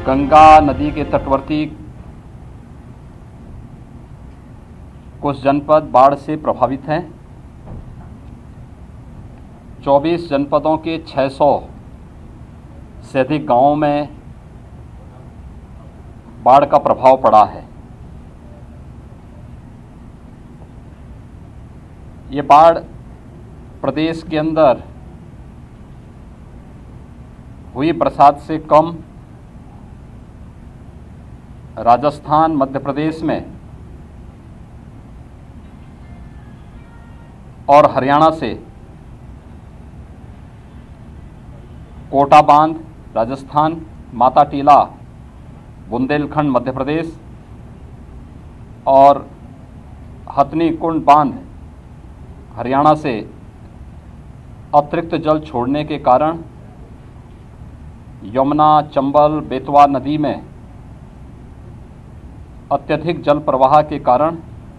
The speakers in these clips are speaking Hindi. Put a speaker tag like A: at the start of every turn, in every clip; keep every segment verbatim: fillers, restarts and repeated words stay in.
A: गंगा नदी के तटवर्ती कुछ जनपद बाढ़ से प्रभावित हैं। चौबीस जनपदों के छह सौ से अधिक गांवों में बाढ़ का प्रभाव पड़ा है। ये बाढ़ प्रदेश के अंदर हुई बरसात से कम राजस्थान, मध्य प्रदेश में और हरियाणा से कोटा बांध राजस्थान, माता टीला बुंदेलखंड मध्य प्रदेश और हथनी कुंड बांध हरियाणा से अतिरिक्त जल छोड़ने के कारण यमुना, चंबल, बेतवा नदी में अत्यधिक जल प्रवाह के कारण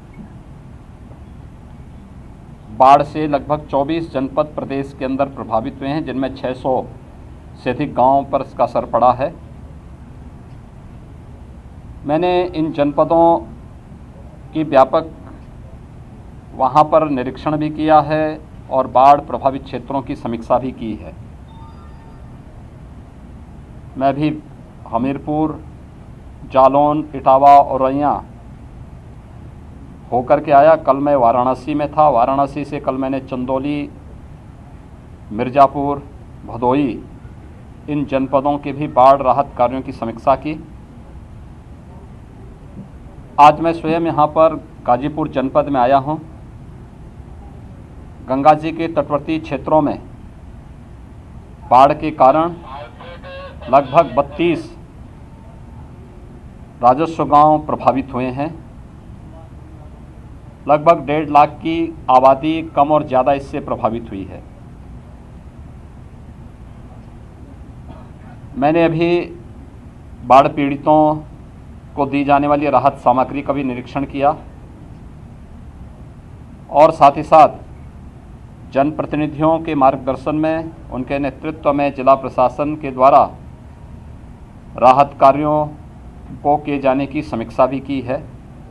A: बाढ़ से लगभग चौबीस जनपद प्रदेश के अंदर प्रभावित हुए हैं, जिनमें छह सौ से अधिक गांवों पर इसका असर पड़ा है। मैंने इन जनपदों की व्यापक वहां पर निरीक्षण भी किया है और बाढ़ प्रभावित क्षेत्रों की समीक्षा भी की है। मैं भी हमीरपुर, जालौन, इटावा और औरैया होकर के आया। कल मैं वाराणसी में था। वाराणसी से कल मैंने चंदौली, मिर्ज़ापुर, भदोई इन जनपदों के भी बाढ़ राहत कार्यों की समीक्षा की। आज मैं स्वयं यहाँ पर गाजीपुर जनपद में आया हूँ। गंगा जी के तटवर्ती क्षेत्रों में बाढ़ के कारण लगभग बत्तीस राजस्व गांव प्रभावित हुए हैं। लगभग डेढ़ लाख की आबादी कम और ज़्यादा इससे प्रभावित हुई है। मैंने अभी बाढ़ पीड़ितों को दी जाने वाली राहत सामग्री का भी निरीक्षण किया और साथ ही साथ जनप्रतिनिधियों के मार्गदर्शन में, उनके नेतृत्व में जिला प्रशासन के द्वारा राहत कार्यों को किए जाने की समीक्षा भी की है।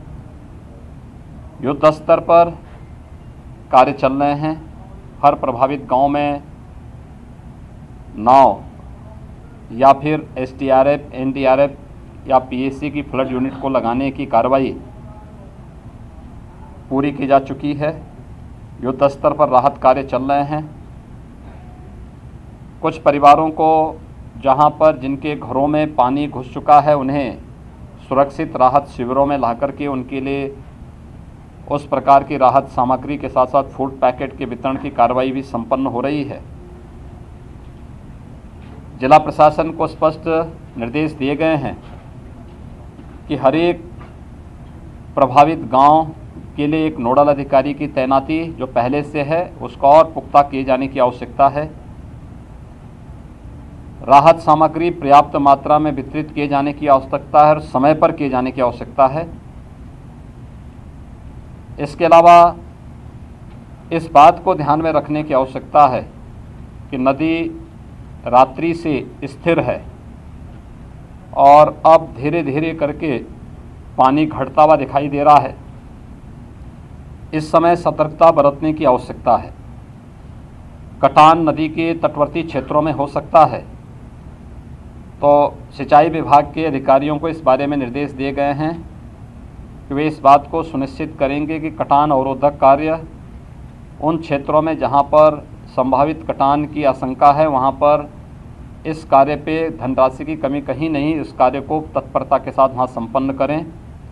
A: युद्ध स्तर पर कार्य चल रहे हैं। हर प्रभावित गांव में नाव या फिर S D R F, N D R F या पी एस सी की फ्लड यूनिट को लगाने की कार्रवाई पूरी की जा चुकी है। युद्ध स्तर पर राहत कार्य चल रहे हैं। कुछ परिवारों को जहां पर जिनके घरों में पानी घुस चुका है, उन्हें सुरक्षित राहत शिविरों में लाकर के उनके लिए उस प्रकार की राहत सामग्री के साथ साथ फूड पैकेट के वितरण की कार्रवाई भी संपन्न हो रही है। जिला प्रशासन को स्पष्ट निर्देश दिए गए हैं कि हर एक प्रभावित गांव के लिए एक नोडल अधिकारी की तैनाती जो पहले से है उसका और पुख्ता किए जाने की आवश्यकता है। राहत सामग्री पर्याप्त मात्रा में वितरित किए जाने की आवश्यकता है और समय पर किए जाने की आवश्यकता है। इसके अलावा इस बात को ध्यान में रखने की आवश्यकता है कि नदी रात्रि से स्थिर है और अब धीरे धीरे करके पानी घटता हुआ दिखाई दे रहा है। इस समय सतर्कता बरतने की आवश्यकता है। कटान नदी के तटवर्ती क्षेत्रों में हो सकता है, तो सिंचाई विभाग के अधिकारियों को इस बारे में निर्देश दिए गए हैं कि वे इस बात को सुनिश्चित करेंगे कि कटान अवरोधक कार्य उन क्षेत्रों में जहां पर संभावित कटान की आशंका है वहां पर इस कार्य पे धनराशि की कमी कहीं नहीं, इस कार्य को तत्परता के साथ वहां संपन्न करें।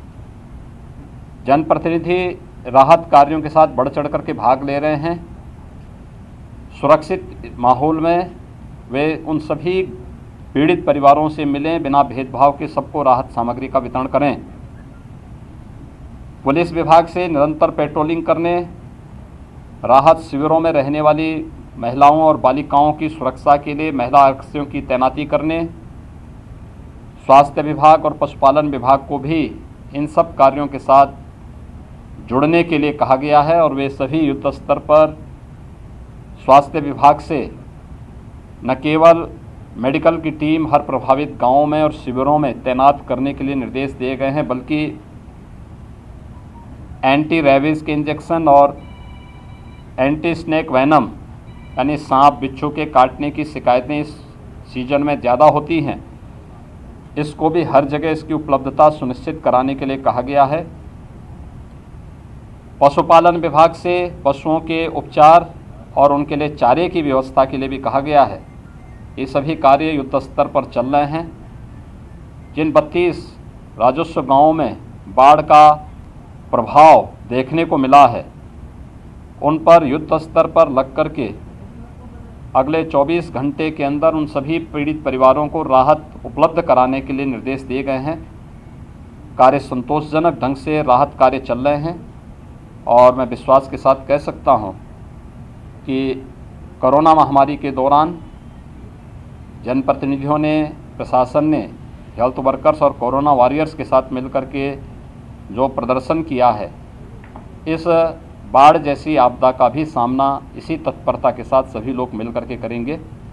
A: जनप्रतिनिधि राहत कार्यों के साथ बढ़ चढ़ करके भाग ले रहे हैं। सुरक्षित माहौल में वे उन सभी पीड़ित परिवारों से मिलें, बिना भेदभाव के सबको राहत सामग्री का वितरण करें। पुलिस विभाग से निरंतर पेट्रोलिंग करने, राहत शिविरों में रहने वाली महिलाओं और बालिकाओं की सुरक्षा के लिए महिला आरक्षियों की तैनाती करने, स्वास्थ्य विभाग और पशुपालन विभाग को भी इन सब कार्यों के साथ जुड़ने के लिए कहा गया है और वे सभी युद्ध स्तर पर स्वास्थ्य विभाग से न केवल मेडिकल की टीम हर प्रभावित गांवों में और शिविरों में तैनात करने के लिए निर्देश दिए गए हैं, बल्कि एंटी रेबीज़ के इंजेक्शन और एंटी स्नेक वैनम यानी सांप बिच्छू के काटने की शिकायतें इस सीजन में ज़्यादा होती हैं, इसको भी हर जगह इसकी उपलब्धता सुनिश्चित कराने के लिए कहा गया है। पशुपालन विभाग से पशुओं के उपचार और उनके लिए चारे की व्यवस्था के लिए भी कहा गया है। ये सभी कार्य युद्ध स्तर पर चल रहे हैं। जिन बत्तीस राजस्व गांवों में बाढ़ का प्रभाव देखने को मिला है, उन पर युद्ध स्तर पर लग कर के अगले चौबीस घंटे के अंदर उन सभी पीड़ित परिवारों को राहत उपलब्ध कराने के लिए निर्देश दिए गए हैं। कार्य संतोषजनक ढंग से राहत कार्य चल रहे हैं और मैं विश्वास के साथ कह सकता हूं कि कोरोना महामारी के दौरान जनप्रतिनिधियों ने, प्रशासन ने हेल्थ वर्कर्स और कोरोना वॉरियर्स के साथ मिलकर के जो प्रदर्शन किया है, इस बाढ़ जैसी आपदा का भी सामना इसी तत्परता के साथ सभी लोग मिलकर के करेंगे।